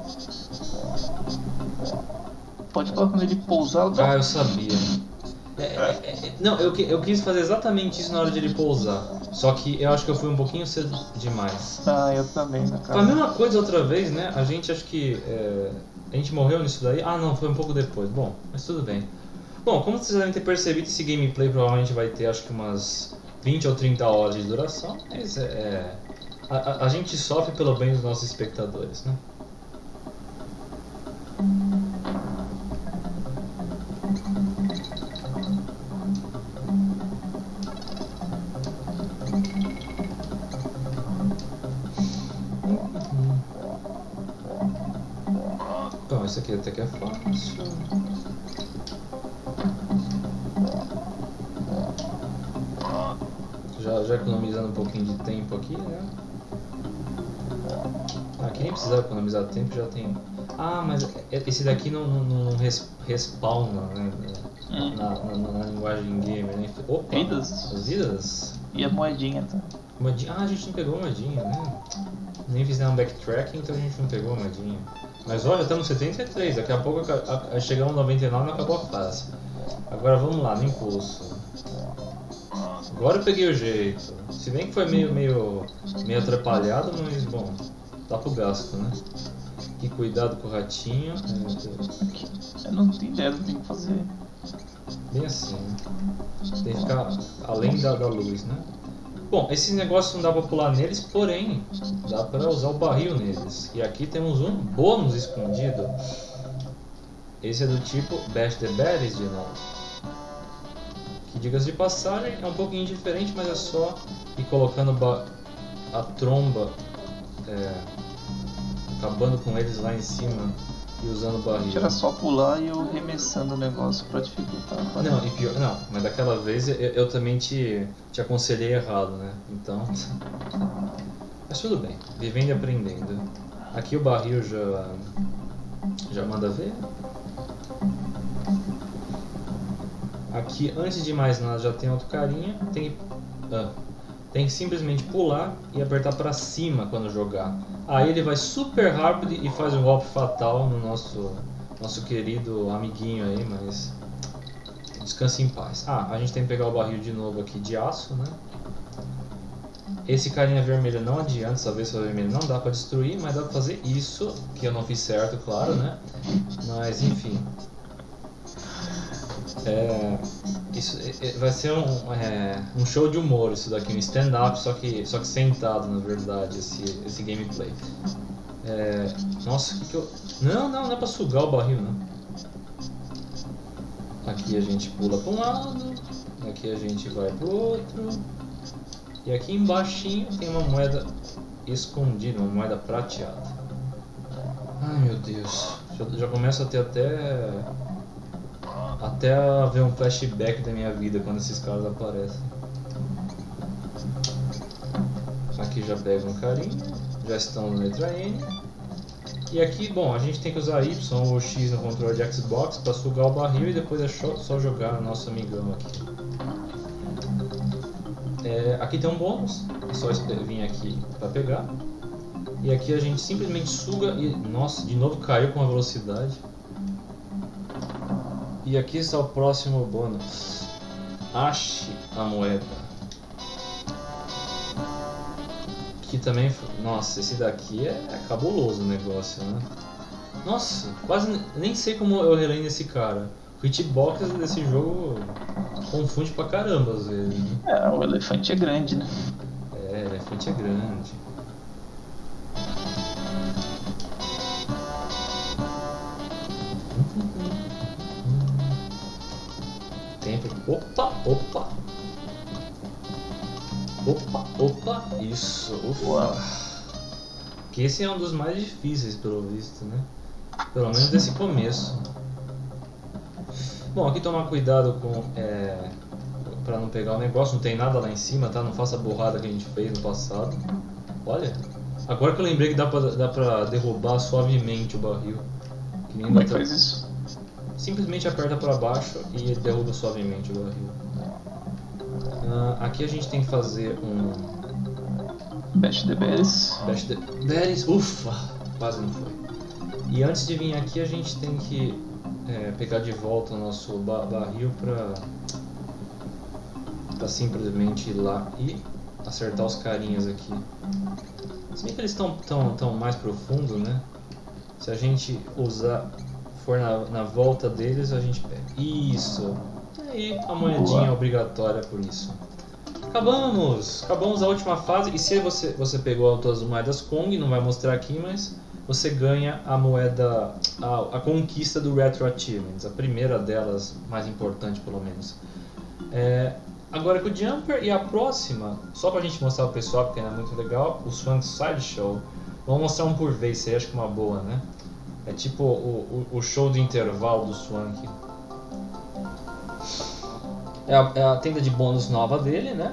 Pode falar quando ele pousar. Ah, eu sabia. É, é, é, não, eu, eu quis fazer exatamente isso na hora de ele pousar. Só que eu acho que eu fui um pouquinho cedo demais. Ah, eu também, né, cara? Foi a mesma coisa outra vez, né? A gente acho que... É, a gente morreu nisso daí. Ah, não, foi um pouco depois. Bom, mas tudo bem. Bom, como vocês devem ter percebido, esse gameplay provavelmente vai ter acho que umas vinte ou trinta horas de duração. Mas é... é a, a, a gente sofre pelo bem dos nossos espectadores, né? Bom, isso aqui até que é fácil. Já, já economizando um pouquinho de tempo aqui, né? Aqui nem precisava economizar tempo, já tem... Ah, mas esse daqui não, não, não res, respawna, né? Hum. Na, na, na linguagem gamer, né? Opa! Vidas. As vidas? E a moedinha, tá? Moedinha. Ah, a gente não pegou a moedinha, né? Nem fizemos backtracking, então a gente não pegou a moedinha. Mas olha, estamos no setenta e três, daqui a pouco a, a, chegamos no noventa e nove e acabou a fase. Agora vamos lá, no impulso. Agora eu peguei o jeito. Se bem que foi meio, meio, meio atrapalhado, mas bom, dá pro gasto, né? Que cuidado com o ratinho. Eu não tenho ideia do que tem que fazer. Bem assim, né? Tem que ficar além da, da luz, né? Bom, esses negócios não dá pra pular neles, porém dá pra usar o barril neles. E aqui temos um bônus escondido. Esse é do tipo Bash the Berries de novo. Que, diga-se de passagem, é um pouquinho diferente, mas é só ir colocando a tromba, é, acabando com eles lá em cima e e usando o barril. Era só pular e eu remessando o negócio pra dificultar. Não, e pior, não, mas daquela vez eu, eu também te, te aconselhei errado, né? Então. Mas tudo bem, vivendo e aprendendo. Aqui o barril já. Já manda ver. Aqui, antes de mais nada, já tem outro carinha. Tem que, ah, tem que simplesmente pular e apertar pra cima quando jogar. Aí ele vai super rápido e faz um golpe fatal no nosso, nosso querido amiguinho aí, mas descanse em paz. Ah, a gente tem que pegar o barril de novo aqui de aço, né? Esse carinha vermelho não adianta, essa vez vermelho não dá pra destruir, mas dá pra fazer isso, que eu não fiz certo, claro, né? Mas enfim. É, isso é, vai ser um, é, um show de humor isso daqui, um stand-up, só que, só que sentado, na verdade, esse, esse gameplay. É, nossa, o que que eu... Não, não, não é pra sugar o barril, não. Aqui a gente pula pra um lado, aqui a gente vai pro outro. E aqui embaixinho tem uma moeda escondida, uma moeda prateada. Ai meu Deus, já, já começo a ter até... Até a ver um flashback da minha vida quando esses caras aparecem. Aqui já pega um carinho, já estão na letra N. E aqui, bom, a gente tem que usar Y ou X no controle de Xbox para sugar o barril e depois é só jogar no nosso amigão aqui. É, aqui tem um bônus, é só vir aqui para pegar. E aqui a gente simplesmente suga e... Nossa, de novo caiu com a velocidade. E aqui está o próximo bônus. Ache a moeda. Que também... Nossa, esse daqui é, é cabuloso o negócio, né? Nossa, quase nem sei como eu relei nesse cara. O hitbox desse jogo confunde pra caramba às vezes, né? É, o elefante é grande, né? É, o elefante é grande. Tempo. Opa, opa. Opa, opa. Isso, ufa. Que esse é um dos mais difíceis, pelo visto, né? Pelo menos desse começo. Bom, aqui tomar cuidado com... É, pra não pegar o negócio. Não tem nada lá em cima, tá? Não faça a borrada que a gente fez no passado. Olha. Agora que eu lembrei que dá pra, dá pra derrubar suavemente o barril. Que nem Como é que faz isso? Simplesmente aperta pra baixo e derruba suavemente o barril. Uh, aqui a gente tem que fazer um... Bash the berries. Bash the berries, ufa! Quase não foi. E antes de vir aqui a gente tem que é, pegar de volta o nosso ba barril pra... Pra simplesmente ir lá e acertar os carinhas aqui. Se bem que eles estão tão, tão mais profundos, né? Se a gente usar... for na, na volta deles, a gente pega. Isso! E a moedinha é obrigatória por isso. Acabamos! Acabamos a última fase. E se você, você pegou todas as moedas Kong, não vai mostrar aqui, mas você ganha a moeda, a, a conquista do Retro Achievements. A primeira delas, mais importante pelo menos. É, agora com o Jumper e a próxima, só pra gente mostrar pro pessoal, porque é muito legal, o Swank Sideshow. Vamos mostrar um por vez, isso aí acho que é uma boa, né? É tipo o, o, o show do intervalo do Swank. É a, é a tenda de bônus nova dele, né?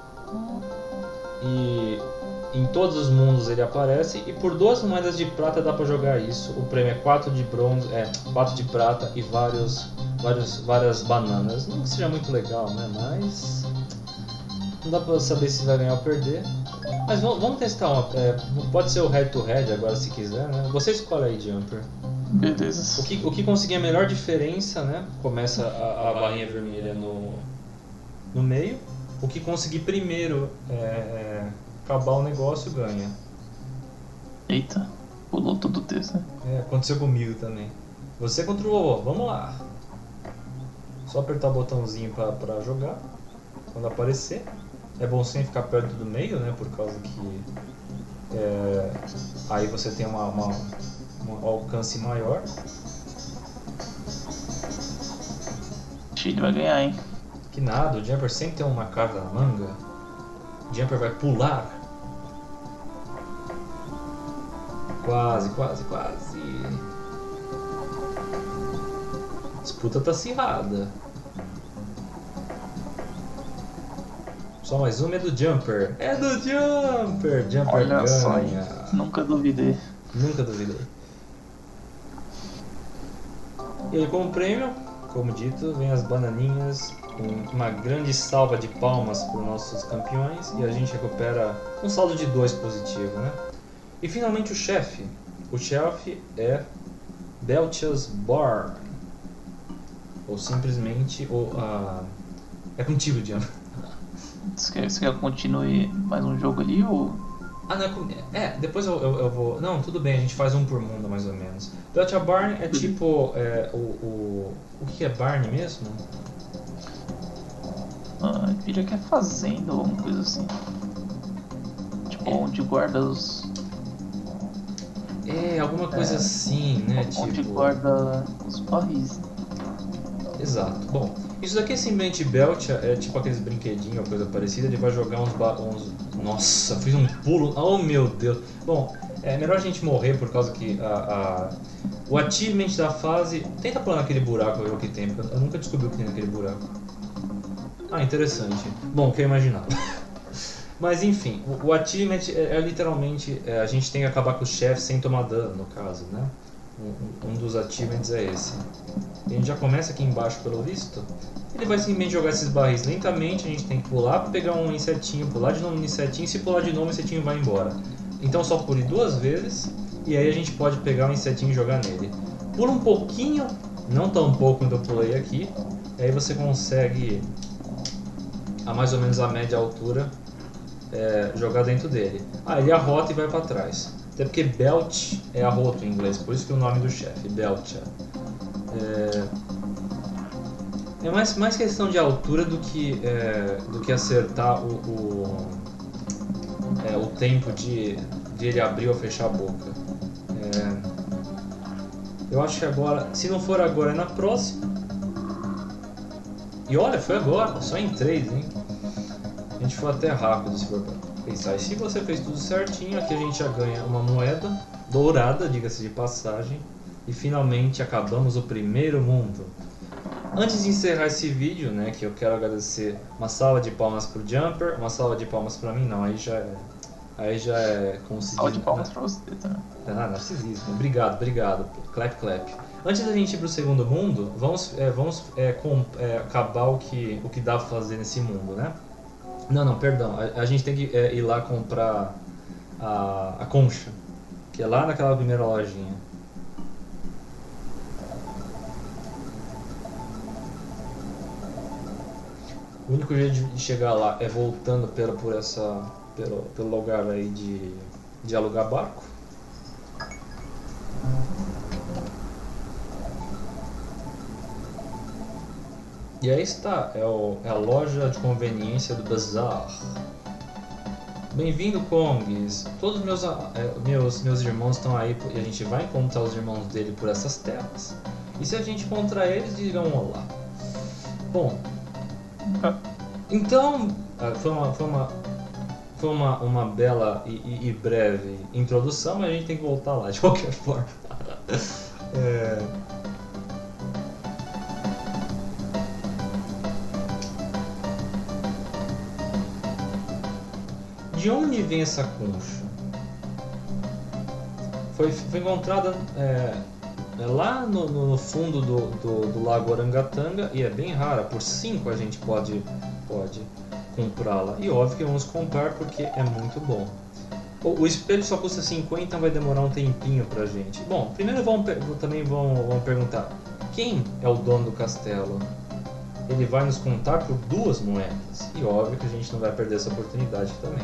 E em todos os mundos ele aparece. E por duas moedas de prata dá pra jogar isso. O prêmio é quatro de bronze, é quatro de prata e vários, vários, várias bananas. Não que seja muito legal, né? Mas não dá pra saber se vai ganhar ou perder. Mas vamos, vamos testar uma. É, pode ser o head to head agora se quiser, né? Você escolhe aí, Jumper. Beleza. O que, o que conseguir a melhor diferença, né? Começa a, a barrinha vermelha no, no meio. O que conseguir primeiro é, é, acabar o negócio ganha. Eita, pulou todo o texto, né? É, aconteceu comigo também. Você contra o vovô, vamos lá. Só apertar o botãozinho pra, pra jogar. Quando aparecer. É bom sem ficar perto do meio, né? Por causa que é, aí você tem uma, uma, um alcance maior. Ele vai ganhar, hein? Que nada, o Jumper sempre tem uma carta na manga. O Jumper vai pular. Quase, quase, quase. disputa tá acirrada. Só mais uma é do Jumper. É do Jumper! Jumper Olha ganha. só, hein? Nunca duvidei. Nunca duvidei. E aí, como prêmio, como dito, vem as bananinhas com uma grande salva de palmas para os nossos campeões e a gente recupera um saldo de dois positivo, né? E finalmente o chefe. O chefe é Belcha's Barn. Ou simplesmente o, a... é contigo, Diana. Você quer, você quer que eu continue mais um jogo ali ou... Ah, não, é, com... é depois eu, eu, eu vou... Não, tudo bem, a gente faz um por mundo mais ou menos. Belcha's Barn é tipo... É, o, o... o que é Barn mesmo? Ah, eu diria que é fazenda ou alguma coisa assim. Tipo, onde guarda os... É, alguma coisa É, assim, né? Onde tipo... guarda os barris. Exato. Bom, isso daqui é simplesmente Belcha, é tipo aqueles brinquedinhos ou coisa parecida, ele vai jogar uns, ba... uns... Nossa, fiz um pulo, oh meu Deus. Bom, é melhor a gente morrer por causa que a, a... o achievement da fase... Tenta pular naquele buraco, ver o que tem, porque eu nunca descobri o que tem naquele buraco. Ah, interessante. Bom, o que eu imaginava. Mas enfim, o, o achievement é, é literalmente... É, a gente tem que acabar com os chefes sem tomar dano, no caso, né? Um, um dos achievements é esse. A gente já começa aqui embaixo pelo visto. Ele vai simplesmente jogar esses barris lentamente. A gente tem que pular para pegar um insetinho, pular de novo no insetinho. E se pular de novo, o insetinho vai embora. Então só pule duas vezes. E aí a gente pode pegar um insetinho e jogar nele. Pula um pouquinho, não tão pouco quando eu pulei aqui. E aí você consegue, a mais ou menos a média altura, é, jogar dentro dele. Ah, ele arrota e vai para trás. Até porque Belch é arroto em inglês, por isso que é o nome do chefe, Belcha. É, é mais, mais questão de altura do que, é, do que acertar o, o, é, o tempo de, de ele abrir ou fechar a boca. É, eu acho que agora, se não for agora, é na próxima. E olha, foi agora, só em três, hein? A gente foi até rápido, se for pensar. E se você fez tudo certinho, aqui a gente já ganha uma moeda dourada, diga-se de passagem. E finalmente acabamos o primeiro mundo. Antes de encerrar esse vídeo, né, que eu quero agradecer uma salva de palmas pro Jumper, uma salva de palmas pra mim, não, aí já é... Aí já é... Como se Salva diz, de palmas pra você também. Ah, narcisismo. Obrigado, obrigado. Clap, clap. Antes da gente ir pro segundo mundo, vamos, é, vamos é, com, é, acabar o que, o que dá pra fazer nesse mundo, né? Não, não, perdão. A, a gente tem que é, ir lá comprar a, a concha, que é lá naquela primeira lojinha. O único jeito de chegar lá é voltando pela, por essa, pelo, pelo lugar aí de, de alugar barco. E aí está, é, o, é a loja de conveniência do Bazaar. Bem-vindo, Kongs. Todos meus, é, meus, meus irmãos estão aí e a gente vai encontrar os irmãos dele por essas terras. E se a gente encontrar eles, digam olá. Bom, então foi uma, foi uma, foi uma, uma bela e, e, e breve introdução, mas a gente tem que voltar lá de qualquer forma. é... De onde vem essa concha? Foi, foi encontrada é, é lá no, no fundo do, do, do lago Orangatanga e é bem rara. Por cinco a gente pode, pode comprá-la. E óbvio que vamos comprar porque é muito bom. O, o espelho só custa cinquenta, então vai demorar um tempinho pra gente. Bom, primeiro vão, também vão, vão perguntar: quem é o dono do castelo? Ele vai nos contar por duas moedas. E óbvio que a gente não vai perder essa oportunidade também.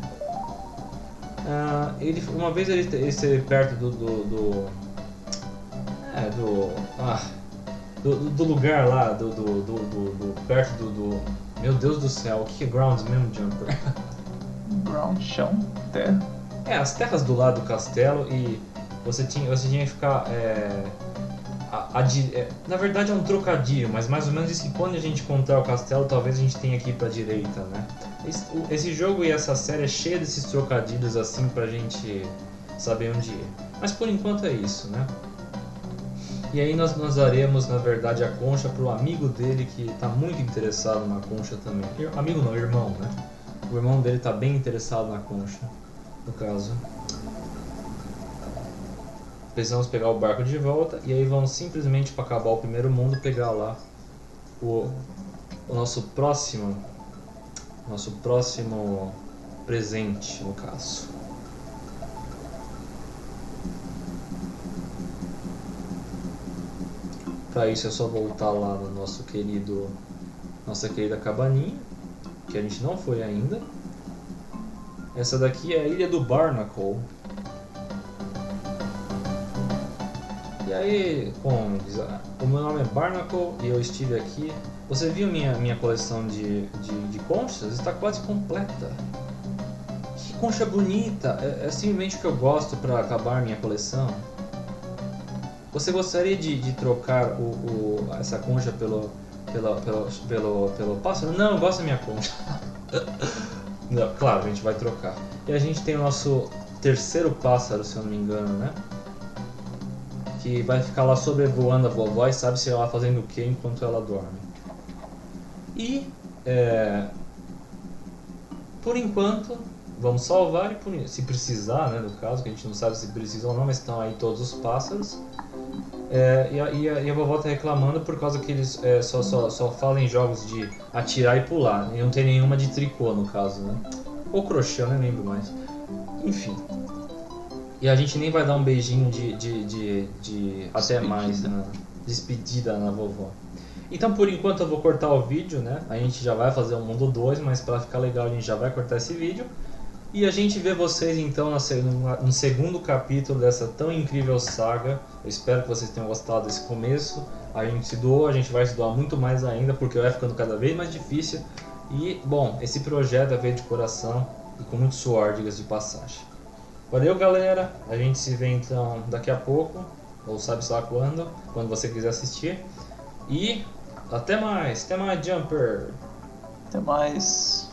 Uh, ele, uma vez ele, ele esteve perto do... do, do é, do, ah, do, do lugar lá, do, do, do, do, do perto do, do... Meu Deus do céu, o que é grounds mesmo, Jumper? Ground, chão, terra. É, as terras do lado do castelo e você tinha, você tinha que ficar... É, a, a, é, na verdade é um trocadilho, mas mais ou menos isso que quando a gente encontrar o castelo, talvez a gente tenha que ir pra direita, né? Esse, esse jogo e essa série é cheia desses trocadilhos assim pra gente saber onde ir. Mas por enquanto é isso, né? E aí nós, nós daremos, na verdade, a concha pro amigo dele que está muito interessado na concha também. Amigo não, irmão, né? O irmão dele está bem interessado na concha, no caso. Precisamos pegar o barco de volta e aí vamos simplesmente para acabar o primeiro mundo pegar lá o, o nosso próximo, nosso próximo presente, no caso. Para isso é só voltar lá no nosso querido, nossa querida cabaninha, que a gente não foi ainda. Essa daqui é a Ilha do Barnacle. E aí, como diz, o meu nome é Barnacle e eu estive aqui. Você viu minha, minha coleção de, de, de conchas? Está quase completa. Que concha bonita! É, é simplesmente o que eu gosto para acabar minha coleção. Você gostaria de, de trocar o, o, essa concha pelo, pelo, pelo, pelo, pelo pássaro? Não, eu gosto da minha concha. Não, claro, a gente vai trocar. E a gente tem o nosso terceiro pássaro, se eu não me engano, né? Que vai ficar lá sobrevoando a vovó e sabe se ela fazendo o que enquanto ela dorme. E, é, por enquanto, vamos salvar e punir. Se precisar, né, no caso, que a gente não sabe se precisa ou não, mas estão aí todos os pássaros. É, e, a, e, a, e a vovó tá reclamando por causa que eles é, só, só, só falam em jogos de atirar e pular. E não tem nenhuma de tricô, no caso, né? Ou crochê, eu nem lembro mais. Enfim. E a gente nem vai dar um beijinho de, de, de, de até mais, né? Despedida na vovó. Então por enquanto eu vou cortar o vídeo, né? A gente já vai fazer o mundo dois, mas para ficar legal a gente já vai cortar esse vídeo. E a gente vê vocês então no segundo capítulo dessa tão incrível saga. Eu espero que vocês tenham gostado desse começo. A gente se doou, a gente vai se doar muito mais ainda, porque vai ficando cada vez mais difícil. E, bom, esse projeto é feito de coração e com muito suor, diga-se de passagem. Valeu, galera. A gente se vê então daqui a pouco, ou sabe-se lá quando, quando você quiser assistir. E até mais, até mais, Jumper. Até mais.